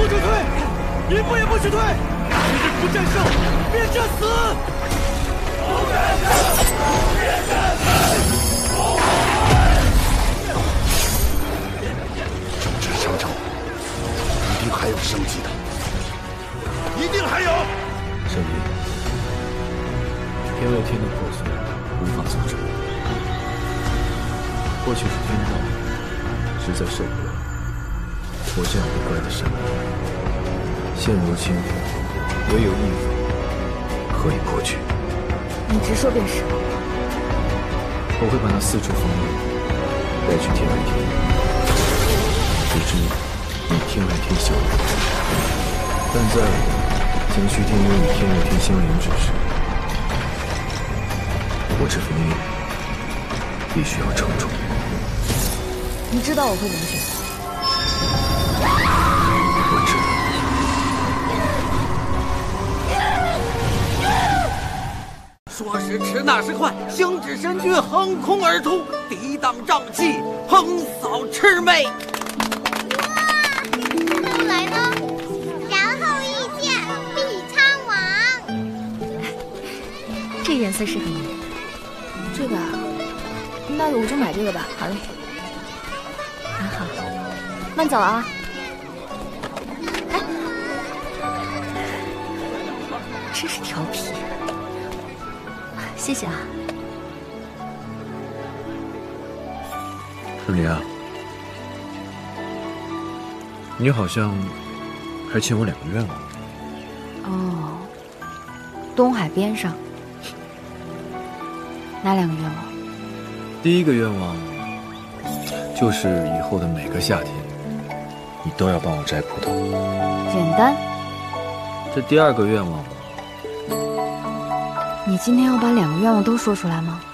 就退，一步也不许退！今日不战胜，便战死！不战胜，便战死！ 正直商朝，一定还有生机的，一定还有。 圣灵，天为天的破碎无法阻止，或许是天道实在受不了我这样不乖的圣灵。现如今，唯有义法可以破去。 你直说便是。 我会把那四处锋刃带去天外天，直至与天外天相连。但在我将虚天幽与天外天相连之时，我这封印必须要成重。 你知道我会怎么选？ 我知道。 说时迟，那时快，星指神君横空而出，抵挡瘴气，横扫魑魅。 后来呢？然后遇见毕昌王。 这颜色适合你。这个啊，那我就买这个吧。好嘞。好，慢走啊。哎，真是调皮。谢谢啊， 圣灵啊，你好像还欠我2个愿望。 哦，东海边上，哪2个愿望？ 第一个愿望就是以后的每个夏天，你都要帮我摘葡萄。 简单。 这第2个愿望， 你今天要把2个愿望都说出来吗？